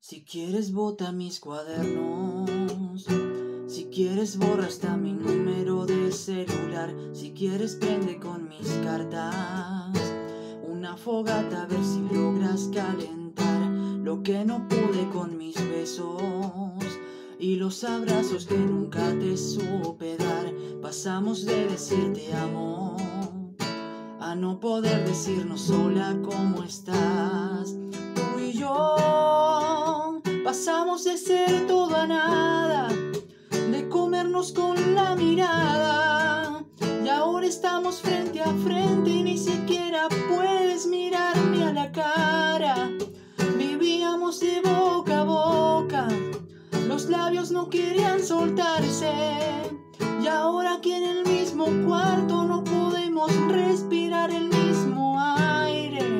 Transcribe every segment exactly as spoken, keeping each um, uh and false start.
Si quieres bota mis cuadernos, si quieres borra hasta mi número de celular, si quieres prende con mis cartas una fogata a ver si logras calentar lo que no pude con mis besos y los abrazos que nunca te supe dar. Pasamos de decir te amo a no poder decirnos hola, ¿cómo estás? Tú y yo pasamos de ser todo a nada, de comernos con la mirada, y ahora estamos frente a frente y ni siquiera puedes mirarme a la cara. Vivíamos de boca a boca, los labios no querían soltarse, y ahora aquí en el mismo cuarto no podemos respirar el mismo aire.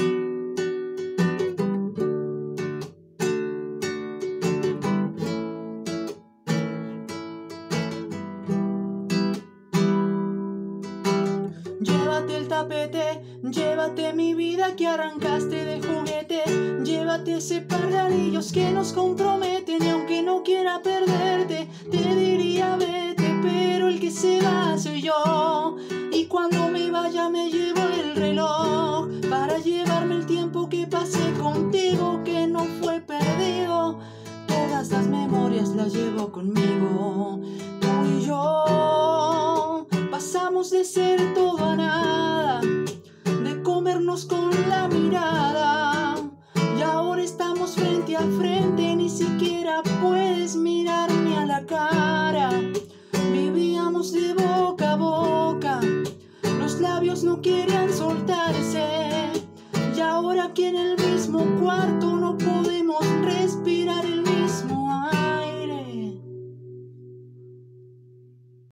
Llévate el tapete, llévate mi vida que arrancaste de juguete, llévate ese par de anillos que nos comprometen, y aunque no quiera perderte, te diría vete, pero el que se va soy yo, y cuando me vaya me llevo el reloj, para llevarme el tiempo que pasé contigo, que no fue perdido. Todas las memorias las llevo conmigo. Tú y yo pasamos de ser todo a nada, de comernos con la mirada, y ahora estamos frente a frente, ni siquiera puedes mirarme a la cara. Vivíamos de boca a boca, los labios no querían soltarse, y ahora aquí en el mismo cuarto